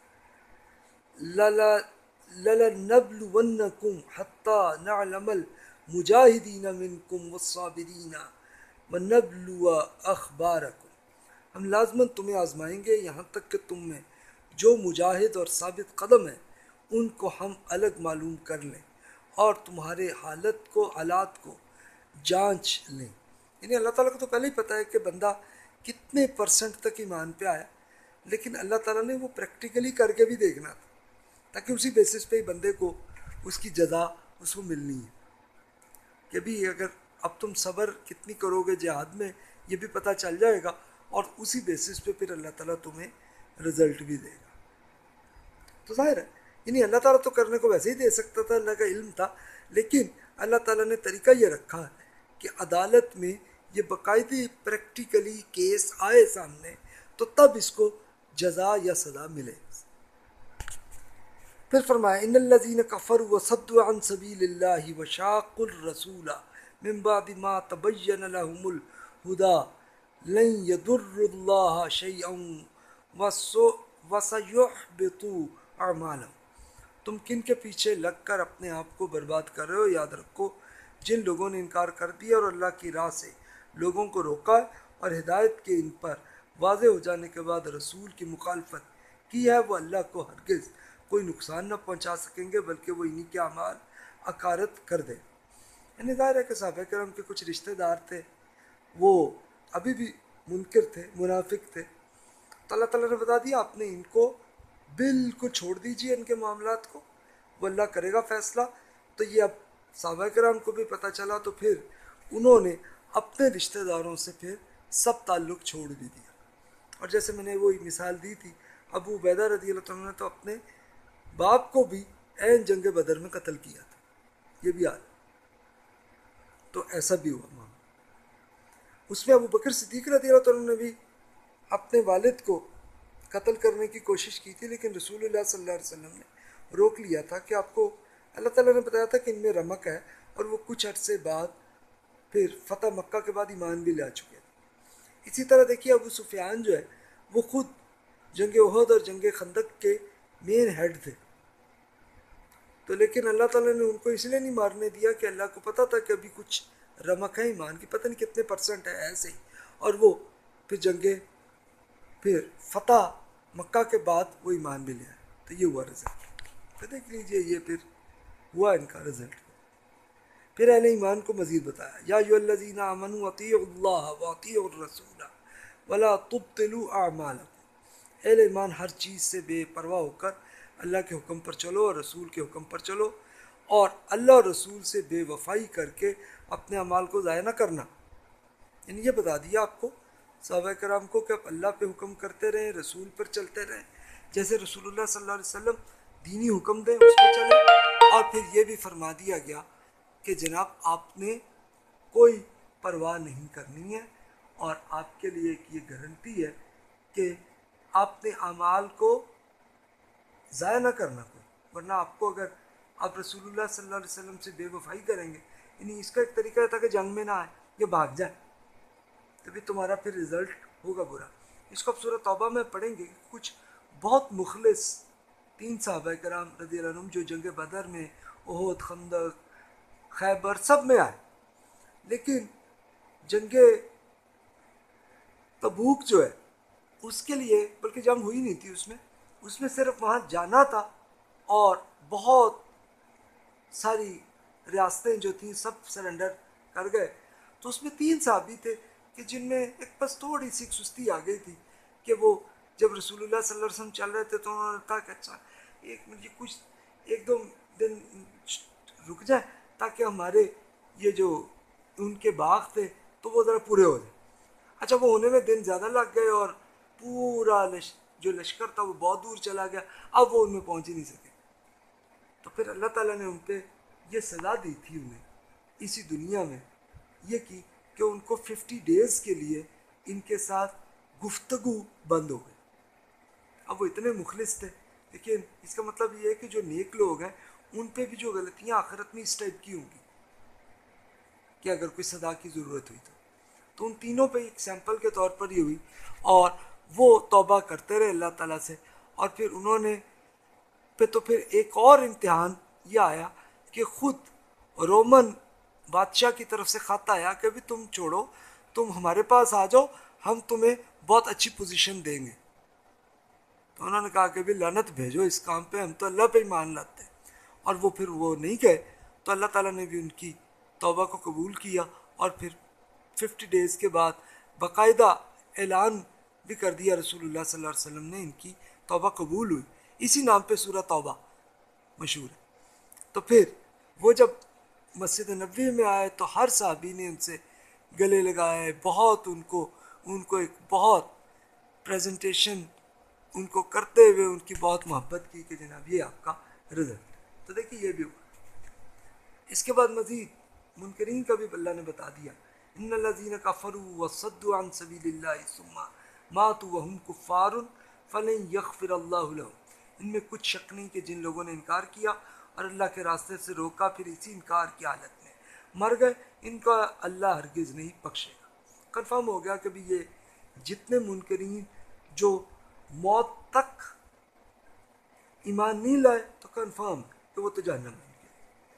Speaker 1: لَلَنَبْلُوَنَّكُمْ حَتَّى نَعْلَمَ الْمُجَاهِدِينَ مِنْكُمْ وَالصَّابِرِينَ وَنَبْلُوَ أَخْبَارَكُمْ. ہم لازماً تمہیں آزمائیں گے یہاں تک کہ تم میں جو مجاہد اور ثابت قدم ہیں ان کو ہم الگ معلوم کر لیں اور تمہارے حالات کو جانچ لیں. یعنی اللہ تعالیٰ کو تو پہلے ہی پتہ ہے کہ بندہ کتنے % تک ایمان پہ آیا، لیکن اللہ تعالیٰ نے وہ پریکٹیکلی کر کے بھی دیکھنا تھا تاکہ اسی بیسس پہ ہی بندے کو اس کی جزا اس کو ملنی ہے. کہ بھی اگر اب تم صبر کتنی کرو گے جہاد میں یہ بھی پتہ چل جائے گا، اور اسی بیسس پہ پھر اللہ تعالیٰ تمہیں رزلٹ بھی دے گا. تو ظاہر ہے یعنی اللہ تعالیٰ تو کرنے کو ویسے ہی دے سکتا تھا، اللہ کا علم تھا، لیکن اللہ تعالیٰ نے طریقہ یہ رکھا ہے کہ عدالت میں یہ باقاعدی پریکٹیکلی کیس آئے سامنے تو تب اس کو جزا یا سزا ملے. پھر فرمایا ان الذین کفروا وصدوا عن سبیل اللہ وشاقوا الرسول من بعد ما تبین لهم الہدی لن يضروا اللہ شیئا وسیحبط اعمالهم. تم کن کے پیچھے لگ کر اپنے آپ کو برباد کر رہے ہو؟ یاد رکھو جن لوگوں نے انکار کر دیا اور اللہ کی راہ سے لوگوں کو روکا اور ہدایت کے ان پر واضح ہو جانے کے بعد رسول کی مخالفت کی ہے، وہ اللہ کو ہرگز کوئی نقصان نہ پہنچا سکیں گے بلکہ وہ انہی کے اعمال اکارت کر دیں. یعنی ظاہر ہے کہ صحابہ کرام کے کچھ رشتہ دار تھے وہ ابھی بھی منکر تھے، منافق تھے. تو اللہ تعالیٰ نے بتا دیا آپ نے ان کو بالکل چھوڑ دیجیے، ان کے معاملات کو، وہ اللہ کرے گا فیصلہ. تو یہ اب صحابہ کرام کو بھی پتہ چلا تو پھر انہوں نے اپنے رشتہ داروں سے پھر سب تعلق چھوڑ بھی دیا. اور جیسے میں نے وہی مثال دی تھی ابو عبیدہ رضی اللہ عنہ نے تو اپنے باپ کو بھی عین جنگ بدر میں قتل کیا تھا، یہ بھی حال. تو ایسا بھی ہوا معاملہ. اس میں ابو بکر صدیق رضی اللہ عنہ نے بھی اپنے والد کو قتل کرنے کی کوشش کی تھی، لیکن رسول اللہ صلی اللہ علیہ وسلم نے روک لیا تھا کہ آپ کو اللہ تعالیٰ نے بتایا تھا کہ ان میں رمق ہے، اور وہ کچھ عرصے بعد پھر فتح مکہ کے بعد ایمان بھی لا چکے تھے. اسی طرح دیکھیے ابو سفیان جو ہے وہ خود جنگ احد اور جنگ خندق کے مین ہیڈ تھے. تو لیکن اللہ تعالیٰ نے ان کو اس لیے نہیں مارنے دیا کہ اللہ کو پتہ تھا کہ ابھی کچھ رمق ہے ایمان کی، پتہ نہیں کتنے % ہے ایسے ہی، اور وہ پھر پھر فتح مکہ کے بعد وہ ایمان بھی لے آئے. تو یہ ہوا رزلٹ. تو دیکھ لیجئے یہ پھر ہوا ان کا رزلٹ. پھر اہل ایمان کو مزید بتایا یا ایھا الذین آمنوا اطیعوا اللہ واطیعوا الرسول ولا تبطلوا اعمالکم. اہل ایمان ہر چیز سے بے پرواہ ہو کر اللہ کے حکم پر چلو اور رسول کے حکم پر چلو، اور اللہ اور رسول سے بے وفائی کر کے اپنے اعمال کو ضائع نہ کرنا. یعنی یہ بتا دیا آپ کو صحابہ کرام کو کہ آپ اللہ پہ حکم کرتے رہیں، رسول پر چلتے رہیں، جیسے رسول اللہ صلی اللہ علیہ وسلم دینی حکم دیں اس پہ چلیں، اور پھر یہ بھی فرما دیا گیا کہ جناب آپ نے کوئی پرواہ نہیں کرنی ہے، اور آپ کے لیے ایک یہ گارنٹی ہے کہ آپ نے اعمال کو ضائع نہ کرنا کوئی، ورنہ آپ کو اگر آپ رسول اللہ صلی اللہ علیہ وسلم سے بے وفائی کریں گے، یعنی اس کا ایک طریقہ تھا کہ جنگ میں نہ آئے، یہ بھاگ جائے، تبھی تمہارا پھر رزلٹ ہوگا برا۔ اس کو اب سورہ توبہ میں پڑھیں گے، کچھ بہت مخلص 3 صحابہ کرام رضی اللہ عنہم جو جنگ بدر میں، احد، خندق، خیبر سب میں آئے، لیکن جنگ تبوک جو ہے اس کے لیے بلکہ جنگ ہوئی نہیں تھی، اس میں صرف وہاں جانا تھا، اور بہت ساری ریاستیں جو تھیں سب سرنڈر کر گئے، تو اس میں 3 صحابی تھے کہ جن میں ایک بس تھوڑی سی سستی آ گئی تھی کہ وہ جب رسول اللہ صلی اللہ علیہ وسلم چل رہے تھے تو انہوں نے کہا کہ اچھا ایک منٹ یہ کچھ 1-2 دن رک جائیں تاکہ ہمارے یہ جو ان کے باغ تھے تو وہ ذرا پورے ہو جائیں۔ اچھا وہ ہونے میں دن زیادہ لگ گئے، اور پورا جو لشکر تھا وہ بہت دور چلا گیا، اب وہ ان میں پہنچ ہی نہیں سکے، تو پھر اللہ تعالیٰ نے ان پہ یہ سزا دی تھی انہیں اسی دنیا میں، یہ کی کہ ان کو 50 ڈیز کے لیے ان کے ساتھ گفتگو بند ہو گئی۔ اب وہ اتنے مخلص تھے، لیکن اس کا مطلب یہ ہے کہ جو نیک لوگ ہیں ان پہ بھی جو غلطیاں آخرت میں اس ٹائپ کی ہوں گی کہ اگر کوئی سزا کی ضرورت ہوئی تو ان تینوں پہ ایک سیمپل کے طور پر یہ ہوئی، اور وہ توبہ کرتے رہے اللہ تعالیٰ سے، اور پھر انہوں نے تو پھر ایک اور امتحان یہ آیا کہ خود رومن بادشاہ کی طرف سے خط آیا کہ بھی تم چھوڑو، تم ہمارے پاس آ جاؤ، ہم تمہیں بہت اچھی پوزیشن دیں گے۔ تو انہوں نے کہا کہ بھی لعنت بھیجو اس کام پہ، ہم تو اللہ پہ ہی مان لاتے ہیں، اور وہ پھر وہ نہیں گئے، تو اللہ تعالیٰ نے بھی ان کی توبہ کو قبول کیا، اور پھر 50 ڈیز کے بعد باقاعدہ اعلان بھی کر دیا رسول اللہ صلی اللہ علیہ وسلم نے ان کی توبہ قبول ہوئی، اسی نام پہ سورہ توبہ مشہور ہے۔ تو پھر وہ جب مسجد نبوی میں آئے تو ہر صحابی نے ان سے گلے لگائے، بہت ان کو ایک بہت پریزنٹیشن ان کو کرتے ہوئے ان کی بہت محبت کی کہ جناب یہ آپ کا رزلٹ۔ تو دیکھیے یہ بھی ہوا۔ اس کے بعد مزید منکرین کا بھی اللہ نے بتا دیا، ان الذین کفروا وصدوا عن سبیل اللہ ثم ماتوا وهم کفار فلن یغفر اللہ لهم۔ ان میں کچھ شک نہیں کہ جن لوگوں نے انکار کیا اور اللہ کے راستے سے روکا، پھر اسی انکار کی حالت میں مر گئے، ان کا اللہ ہرگز نہیں بخشے گا۔ کنفرم ہو گیا کہ بھی یہ جتنے منکرین جو موت تک ایمان نہیں لائے تو کنفرم کہ وہ تو جہنم میں گئے۔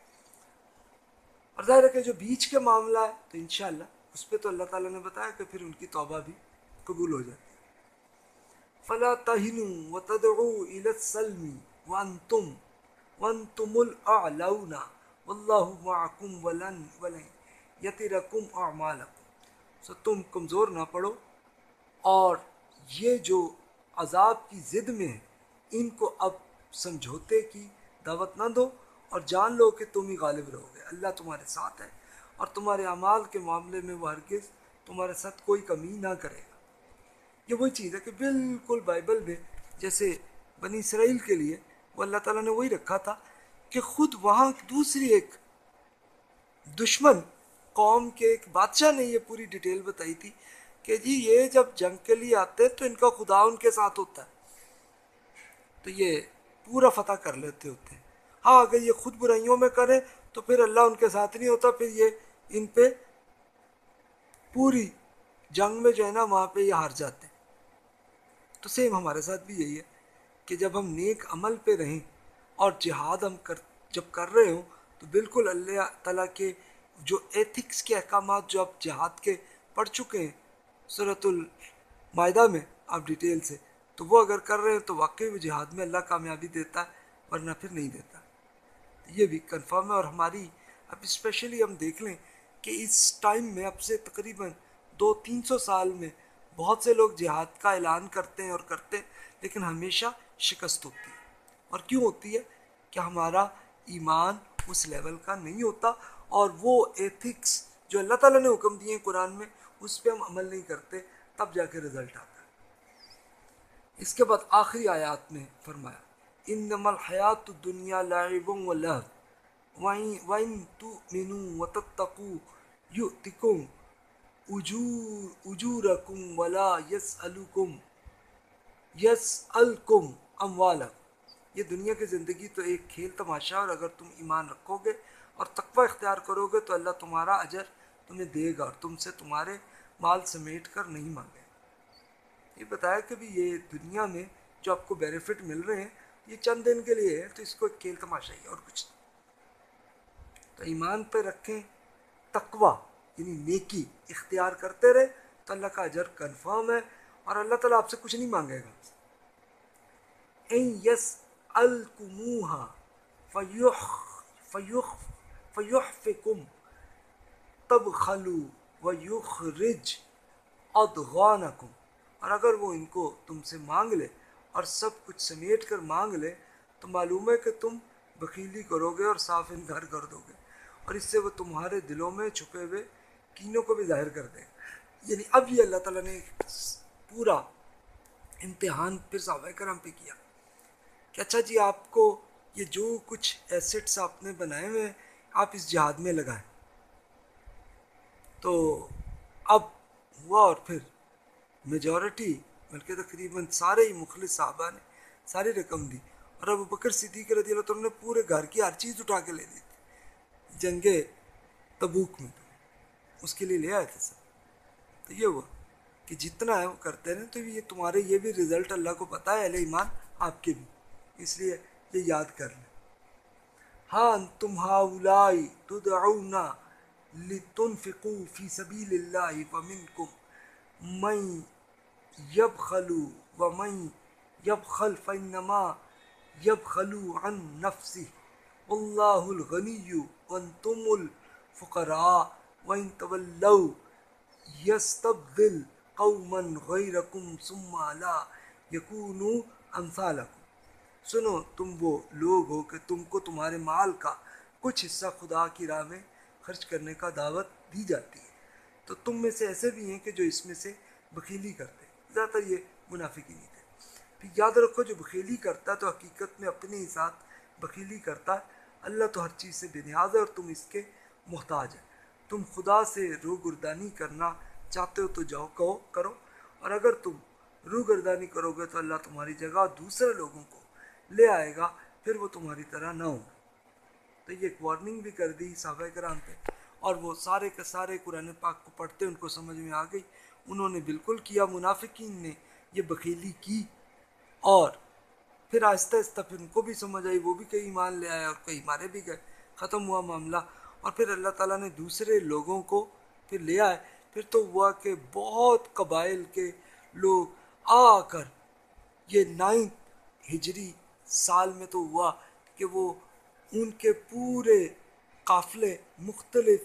Speaker 1: اور ظاہر ہے کہ جو بیچ کے معاملہ ہے تو انشاءاللہ اس پہ تو اللہ تعالیٰ نے بتایا کہ پھر ان کی توبہ بھی قبول ہو جاتی ہے۔ فَلَا تَهِنُوا وَتَدْعُوا إِلَى السَّلْمِ وَأَنْتُمُ الْأَعْلَوْنَ وَاللَّهُ مَعَكُمْ وَلَنْ يَتِرَكُمْ أَعْمَالَكُمْ۔ سو تم کمزور نہ پڑو، اور یہ جو عذاب کی ضد میں ہیں ان کو اب سمجھوتے کی دعوت نہ دو، اور جان لو کہ تم ہی غالب رہو گے، اللہ تمہارے ساتھ ہے، اور تمہارے اعمال کے معاملے میں وہ ہرگز تمہارے ساتھ کوئی کمی نہ کرے گا۔ یہ وہی چیز ہے کہ بالکل بائبل میں جیسے بنی اسرائیل کے لیے وہ اللہ تعالیٰ نے وہی رکھا تھا کہ خود وہاں دوسری ایک دشمن قوم کے ایک بادشاہ نے یہ پوری ڈیٹیل بتائی تھی کہ جی یہ جب جنگ کے لیے آتے تو ان کا خدا ان کے ساتھ ہوتا ہے، تو یہ پورا فتح کر لیتے ہوتے ہیں۔ ہاں اگر یہ خود برائیوں میں کریں تو پھر اللہ ان کے ساتھ نہیں ہوتا، پھر یہ ان پہ پوری جنگ میں جو ہے نا وہاں پہ یہ ہار جاتے ہیں۔ تو سیم ہمارے ساتھ بھی یہی ہے کہ جب ہم نیک عمل پہ رہیں اور جہاد ہم جب کر رہے ہوں تو بالکل اللہ تعالیٰ کے جو ایتھکس کے احکامات جو آپ جہاد کے پڑھ چکے ہیں سورۃ المائدہ میں آپ ڈیٹیل سے، تو وہ اگر کر رہے ہیں تو واقعی وہ جہاد میں اللہ کامیابی دیتا ہے، ورنہ پھر نہیں دیتا۔ یہ بھی کنفرم ہے، اور ہماری اب اسپیشلی ہم دیکھ لیں کہ اس ٹائم میں اب سے تقریباً 200-300 سال میں بہت سے لوگ جہاد کا اعلان کرتے ہیں اور کرتے ہیں، لیکن ہمیشہ شکست ہوتی ہے۔ اور کیوں ہوتی ہے؟ کہ ہمارا ایمان اس لیول کا نہیں ہوتا، اور وہ ایتھکس جو اللہ تعالیٰ نے حکم دیے ہیں قرآن میں اس پہ ہم عمل نہیں کرتے، تب جا کے رزلٹ آتا ہے۔ اس کے بعد آخری آیات میں فرمایا انما الحیات الدنیا لعب و لہو وَإِن تُؤْمِنُوا وَتَتَّقُوا يُؤْتِكُمْ اجورکم ولا یسألکم اموالکم۔ یہ دنیا کی زندگی تو ایک کھیل تماشا، اور اگر تم ایمان رکھو گے اور تقوی اختیار کرو گے تو اللہ تمہارا اجر تمہیں دے گا اور تم سے تمہارے مال سمیٹ کر نہیں مانگے۔ یہ بتایا کہ بھی یہ دنیا میں جو آپ کو بینیفٹ مل رہے ہیں یہ چند دن کے لیے ہے، تو اس کو ایک کھیل تماشا ہی اور کچھ نہیں۔ تو ایمان پہ رکھیں، تقوی یعنی نیکی اختیار کرتے رہے تو اللہ کا اجر کنفرم ہے، اور اللہ تعالیٰ آپ سے کچھ نہیں مانگے گا۔ ان یسألکموہا فیحفکم تبخلوا ویخرج اضغانکم، اور اگر وہ ان کو تم سے مانگ لے اور سب کچھ سمیٹ کر مانگ لے تو معلوم ہے کہ تم بخیلی کرو گے اور صاف انکار کر دو گے، اور اس سے وہ تمہارے دلوں میں چھپے ہوئے کینوں کو بھی ظاہر کر دے گا۔ یعنی اب یہ اللہ تعالیٰ نے پورا امتحان پھر صحابہ کرام پہ کیا کہ اچھا جی آپ کو یہ جو کچھ ایسٹس آپ نے بنائے ہوئے ہیں آپ اس جہاد میں لگائیں۔ تو اب ہوا، اور پھر میجورٹی بلکہ تقریباً سارے ہی مخلص صحابہ نے ساری رقم دی، اور ابو بکر صدیق رضی اللہ تعالیٰ نے پورے گھر کی ہر چیز اٹھا کے لے دی تھی جنگ تبوک میں، تو اس کے لیے لے آئے تھے سب۔ تو یہ ہوا کہ جتنا ہے وہ کرتے رہیں، تو یہ تمہارے یہ بھی رزلٹ اللہ کو پتہ ہے، اہل ایمان آپ کے بھی، اس لیے یہ یاد کر لیں۔ ہاں انتم ہؤلاء تدعون لتنفقوا فی سبیل اللہ فمنکم من یبخل ومن یبخل فانما یبخل عن نفسہ واللہ الغنی وانتم الفقراء وان تولوا یستبدل قوما غیرکم ثم لا یکونوا امثالکم۔ سنو تم وہ لوگ ہو کہ تم کو تمہارے مال کا کچھ حصہ خدا کی راہ میں خرچ کرنے کا دعوت دی جاتی ہے، تو تم میں سے ایسے بھی ہیں کہ جو اس میں سے بخیلی کرتے ہیں، زیادہ تر یہ منافقین ہی تھے۔ پھر یاد رکھو جو بخیلی کرتا ہے تو حقیقت میں اپنے ہی ساتھ بخیلی کرتا ہے، اللہ تو ہر چیز سے بے نیاز ہے اور تم اس کے محتاج ہے۔ تم خدا سے روگردانی کرنا چاہتے ہو تو جاؤ کہو کرو، اور اگر تم روگردانی کرو گے تو اللہ تمہاری جگہ دوسرے لوگوں کو لے آئے گا، پھر وہ تمہاری طرح نہ ہوگا۔ تو یہ ایک وارننگ بھی کر دی صحابہ کرام پہ، اور وہ سارے کے سارے قرآن پاک کو پڑھتے ان کو سمجھ میں آ گئی، انہوں نے بالکل کیا، منافقین نے یہ بخیلی کی، اور پھر آہستہ آہستہ پھر ان کو بھی سمجھ آئی، وہ بھی کئی ایمان لے آئے اور کئی مارے بھی گئے، ختم ہوا معاملہ۔ اور پھر اللہ تعالیٰ نے دوسرے لوگوں کو پھر لے آئے، پھر تو ہوا کہ بہت قبائل کے لوگ آ کر یہ 9 ہجری سال میں تو ہوا کہ وہ ان کے پورے قافلے مختلف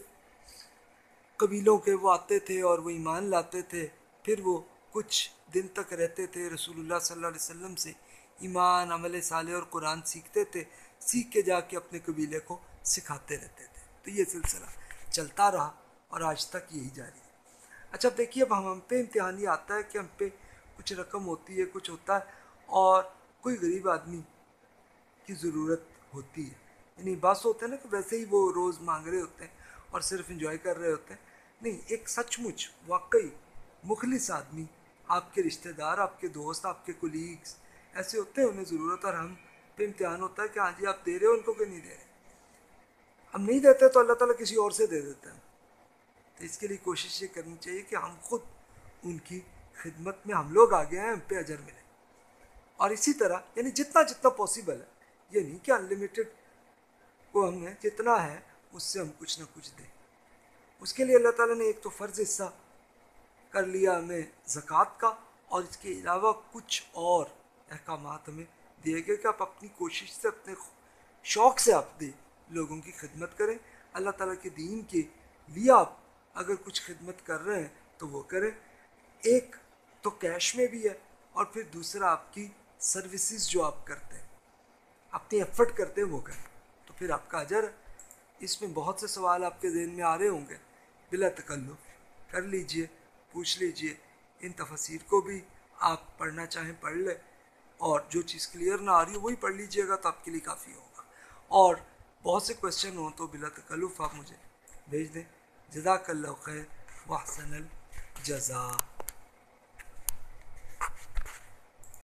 Speaker 1: قبیلوں کے وہ آتے تھے اور وہ ایمان لاتے تھے، پھر وہ کچھ دن تک رہتے تھے، رسول اللہ صلی اللہ علیہ وسلم سے ایمان، عمل صالح اور قرآن سیکھتے تھے، سیکھ کے جا کے اپنے قبیلے کو سکھاتے رہتے تھے۔ تو یہ سلسلہ چلتا رہا اور آج تک یہی جاری ہے۔ اچھا اب دیکھیے، اب ہم پہ امتحان یہ آتا ہے کہ ہم پہ کچھ رقم ہوتی ہے، کچھ ہوتا ہے، اور کوئی غریب آدمی کی ضرورت ہوتی ہے، یعنی بعض ہوتے ہیں نا کہ ویسے ہی وہ روز مانگ رہے ہوتے ہیں اور صرف انجوائے کر رہے ہوتے ہیں، نہیں، ایک سچ مچ واقعی مخلص آدمی، آپ کے رشتہ دار، آپ کے دوست، آپ کے کولیگز ایسے ہوتے ہیں، انہیں ضرورت، اور ہم پہ امتحان ہوتا ہے کہ ہاں جی آپ دے رہے ہو ان کو کہ نہیں دے رہے۔ ہم نہیں دیتے تو اللہ تعالیٰ کسی اور سے دے دیتے ہیں، تو اس کے لیے کوشش یہ کرنی چاہیے کہ ہم خود ان کی خدمت میں ہم لوگ آگے ہیں، ہم پہ اجر ملے، اور اسی طرح یعنی جتنا جتنا پاسبل ہے، یہ نہیں کہ انلیمیٹڈ کو ہمیں جتنا ہے اس سے ہم کچھ نہ کچھ دیں۔ اس کے لیے اللہ تعالیٰ نے ایک تو فرض حصہ کر لیا ہمیں زکوٰۃ کا، اور اس کے علاوہ کچھ اور احکامات ہمیں دیے گئے کہ آپ اپنی کوشش سے، اپنے شوق سے آپ دیں، لوگوں کی خدمت کریں، اللہ تعالیٰ کے دین کے لیے آپ اگر کچھ خدمت کر رہے ہیں تو وہ کریں، ایک تو کیش میں بھی ہے، اور پھر دوسرا آپ کی سروسز جو آپ کرتے ہیں، اپنی ایفرٹ کرتے ہیں وہ کریں، تو پھر آپ کا اجر ہے۔ اس میں بہت سے سوال آپ کے ذہن میں آ رہے ہوں گے، بلا تکلف کر لیجئے، پوچھ لیجئے. ان تفاسیر کو بھی آپ پڑھنا چاہیں پڑھ لیں, اور جو چیز کلیئر نہ آ رہی ہے وہی پڑھ لیجئے گا تو آپ کے لیے کافی ہوگا. اور بہت سے کوشچن ہوں تو بلا تکلف آپ مجھے بھیج دیں. جزاک اللہ خیر واحسن الجزا.